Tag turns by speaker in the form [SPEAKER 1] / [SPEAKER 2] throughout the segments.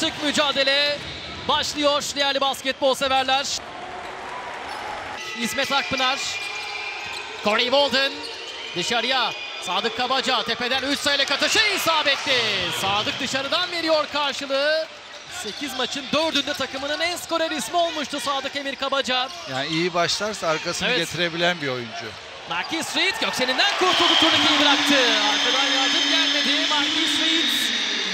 [SPEAKER 1] şık mücadele başlıyor değerli basketbol severler. İsmet Akpınar, Corey Walden dışarıya. Sadık Kabaca tepeden 3 sayılık atışı isabetli. Sadık dışarıdan veriyor karşılığı. 8 maçın 4'ünde takımının en skorer ismi olmuştu Sadık Emir Kabaca.
[SPEAKER 2] Yani iyi başlarsa arkasını getirebilen bir oyuncu.
[SPEAKER 1] Marquis Reed Göksel'inden kurtuldu, turnikeyi bıraktı. Arkadan yardım gelmedi. Marquis Reed.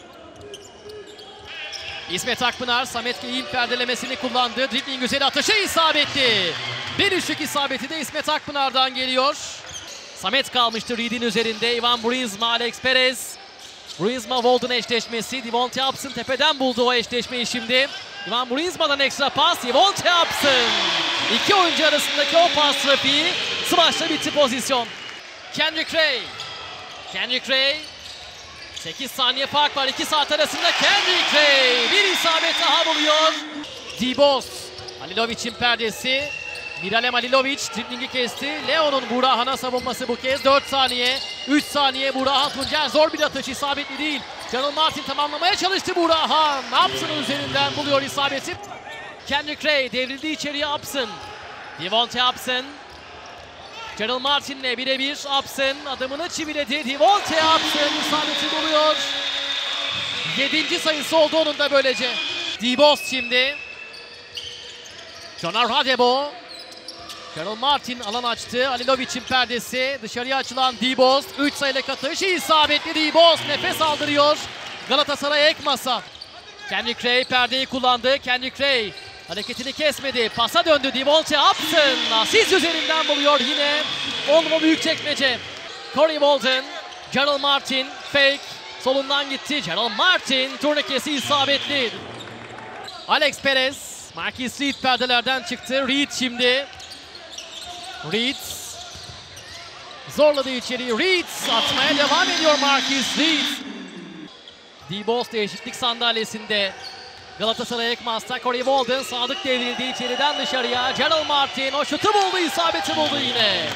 [SPEAKER 1] İsmet Akpınar, Samet Gey'in perdelemesini kullandı. Dribbling üzeri atışı isabetli. Bir üçlük isabeti de İsmet Akpınar'dan geliyor. Samet kalmıştı Reed'in üzerinde. Ivan Brunzma, Alex Perez. Brunzma-Walden eşleşmesi. Devonte Hobson tepeden buldu o eşleşmeyi şimdi. Ivan Brunzma'dan ekstra pas. Devonte Hobson. İki oyuncu arasındaki o pas trafiği. Smaçla bitti pozisyon. Kendrick Ray. Kendrick Ray. 8 saniye fark var 2 saat arasında. Kendrick Ray bir isabet daha buluyor. D-Boss. Halilovic'in perdesi. Miralem Halilovic driblingi kesti. Leon'un Burahan'a savunması bu kez. 4 saniye. 3 saniye. Burahan Tuncer zor bir atış, isabetli değil. Jaron Martin tamamlamaya çalıştı Burahan. Hobson'un üzerinden buluyor isabeti. Kendrick Ray devrildi içeriye Hobson. Devonte Hobson. Jaron Martin'le birebir. Hobson adımını çiviledi. Devonte Hobson isabeti buluyor. 7. sayısı oldu onun da böylece. D-Boss şimdi. Jonar Radebo. Jaron Martin alan açtı. Halilovic'in perdesi. Dışarıya açılan D-Boss. 3 sayılık atış isabetli. D-Boss nefes aldırıyor. Galatasaray ek masa. Kendrick Ray perdeyi kullandı. Kendrick Ray hareketini kesmedi. Pasa döndü. Devonte Hobson asist üzerinden buluyor yine. Olma Büyükçekmece. Corey Walden. Jaron Martin fake. Solundan gitti. Jaron Martin turnikesi isabetli. Alex Perez. Marquis Reed perdelerden çıktı. Reed şimdi. Reed zorladı içeriği. Reed atmaya devam ediyor Marquis Reed. D-Boss değişiklik sandalyesinde. Galatasaray Ekmas'ta Corey Walden Sadık devrildi içeriden dışarıya. Jaron Martin o şutu buldu, isabeti buldu yine.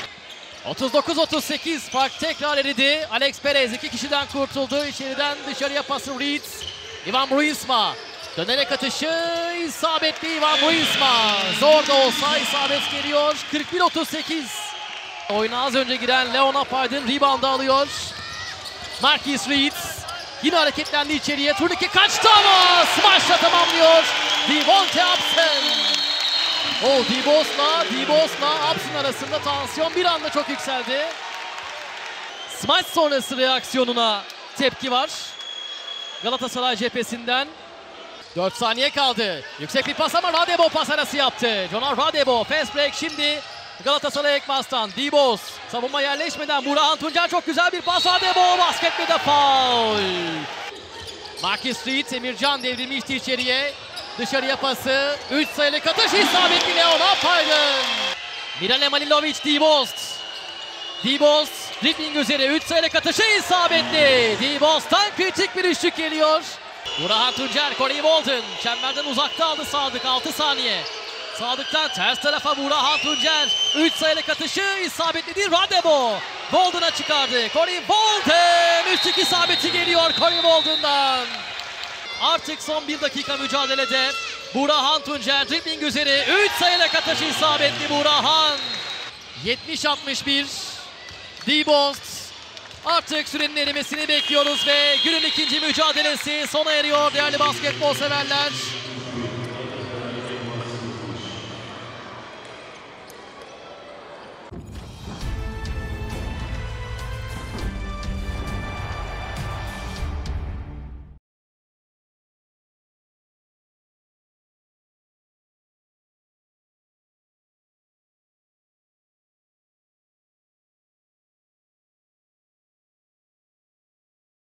[SPEAKER 1] 39-38 fark tekrar eridi. Alex Perez 2 kişiden kurtuldu. İçeriden dışarıya pası Reed. Ivan Brunzma. Dönerek atışı isabetli Ivan Brunzma. Zor da olsa isabet geliyor. 41-38. Oyuna az önce giren Leon Apaydın rebound'ı alıyor. Marquis Reed. Yine hareketlendi içeriye. Turnike kaçtı ama smaçla tamamlıyor. Devonte Hobson. D-Boss'la Hobson arasında tansiyon bir anda çok yükseldi. Smaç sonrası reaksiyonuna tepki var Galatasaray cephesinden. 4 saniye kaldı. Yüksek bir pas ama Radebo pas arası yaptı. Jonar Radebo fast break şimdi Galatasaray Ekmas'tan. D-Boss savunma yerleşmeden Burahan Tuncer çok güzel bir pas. Radebo baskette de faul. Marquis Reed, Emircan devrilmişti içeriye. Dışarıya pası. 3 sayılık atış isabetli Leon Apaydın. Miralem Halilovic D-Boss. D-Boss dribbling üzeri 3 sayılık atışı isabetli. D-Boss'tan kritik bir üçlük geliyor. Burahan Tuncer, Corey Walden çemberden uzakta aldı Sadık, 6 saniye. Sadık'tan ters tarafa Burahan Tuncer. 3 sayılık atışı isabetli değil. Radebo Walden'a çıkardı. Corey Walden üçlük isabeti geliyor Corey Walden'dan. Artık son 1 dakika mücadelede Burahan Tuncer dribbling üzeri 3 sayılık atışı isabetli Burahan. 70-61 D-Boss. Artık sürenin erimesini bekliyoruz ve günün ikinci mücadelesi sona eriyor değerli basketbol severler.